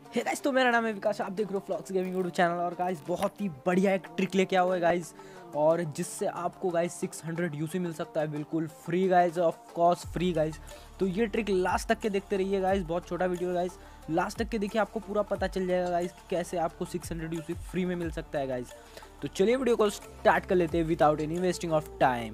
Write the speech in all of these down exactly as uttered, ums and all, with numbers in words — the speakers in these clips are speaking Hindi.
हे गाइस, तो मेरा नाम है विकास, आप देख रहे हो फ्लॉक्स गेमिंग यूट्यूब चैनल। और गाइस बहुत ही बढ़िया एक ट्रिक लेके आया हुआ है गाइस, और जिससे आपको गाइस सिक्स हंड्रेड यूसी मिल सकता है बिल्कुल free guys, of course free guys. तो ये ट्रिक लास्ट तक के देखते रहिए गाइस, बहुत छोटा वीडियो है गाइस, लास्ट तक के देखिए, आपको पूरा पता चल जाएगा गाइस कि कैसे आपको सिक्स हंड्रेड यूसी फ्री में मिल सकता है गाइस। तो चलिए वीडियो को स्टार्ट कर लेते हैं without any wasting of time.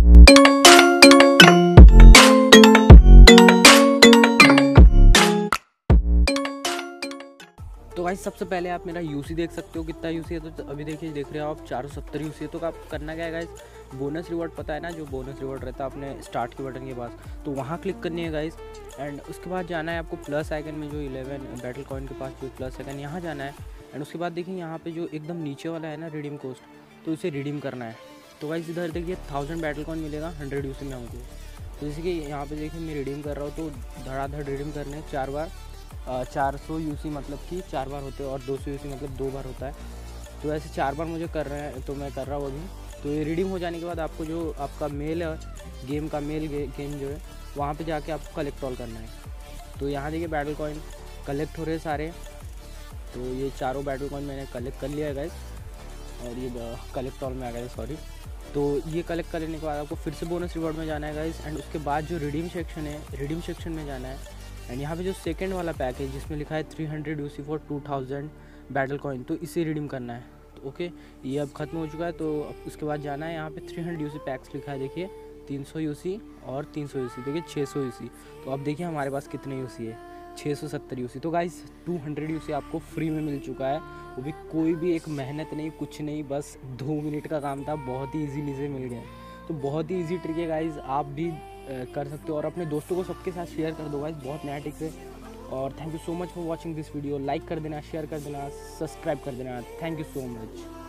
तो भाई सबसे पहले आप मेरा यूसी देख सकते हो कितना यूसी है। तो अभी देखिए, देख रहे हो आप चार सौ सत्तर यूसी है। तो आप करना क्या है गाइस, बोनस रिवॉर्ड पता है ना, जो बोनस रिवॉर्ड रहता है अपने स्टार्ट के बटन के पास, तो वहाँ क्लिक करनी है गाइस। एंड उसके बाद जाना है आपको प्लस आइकन में, जो इलेवन बैटल कॉइन के पास जो प्लस आइकन, यहाँ जाना है। एंड उसके बाद देखिए यहाँ पे जो एकदम नीचे वाला है ना रिडीम कोस्ट, तो इसे रिडीम करना है। तो गाइस इधर देखिए थाउजेंड बैटल कॉइन मिलेगा हंड्रेड यूसी में हमको। तो जैसे कि यहाँ पे देखिए मैं रिडीम कर रहा हूँ, तो धड़ाधड़ रिडीम करने चार बार चार सौ यूसी मतलब कि चार बार होते हैं, और दो सौ यूसी मतलब दो बार होता है। तो ऐसे चार बार मुझे कर रहे हैं, तो मैं कर रहा हूँ अभी। तो ये रिडीम हो जाने के बाद आपको जो आपका मेल है, गेम का मेल गे, गेम जो है वहाँ पे जाके आपको कलेक्ट ऑल करना है। तो यहाँ देखिए बैटल कॉइन कलेक्ट हो रहे हैं सारे। तो ये चारों बैटल कॉइन मैंने कलेक्ट कर लिया है गाइस, और ये कलेक्ट ऑल में आ गया, सॉरी। तो ये कलेक्ट कर लेने के बाद आपको फिर से बोनस रिवॉर्ड में जाना है गाइस। एंड उसके बाद जो रिडीम सेक्शन है, रिडीम सेक्शन में जाना है। एंड यहाँ पे जो सेकंड वाला पैक है जिसमें लिखा है three hundred UC for two thousand battle coin, तो इसे रिडीम करना है। तो ओके, ये अब खत्म हो चुका है। तो अब उसके बाद जाना है, यहाँ पे थ्री हंड्रेड यूसी पैक्स लिखा है, देखिए तीन सौ यूसी और तीन सौ यूसी, देखिए छः सौ यूसी। तो अब देखिए हमारे पास कितने यूसी है, छः सौ सत्तर यूसी। तो गाइस टू हंड्रेड यूसी आपको फ्री में मिल चुका है, वो भी कोई भी एक मेहनत नहीं, कुछ नहीं, बस दो मिनट का काम था, बहुत ही ईजीली से मिल गया। तो बहुत ही ईजी ट्रिक है गाइस, आप भी कर सकते हो, और अपने दोस्तों को सबके साथ शेयर कर दो गाइस, बहुत नया ट्रिक है। और thank you so much for watching this video. Like कर देना, शेयर कर देना, सब्सक्राइब कर देना। Thank you so much.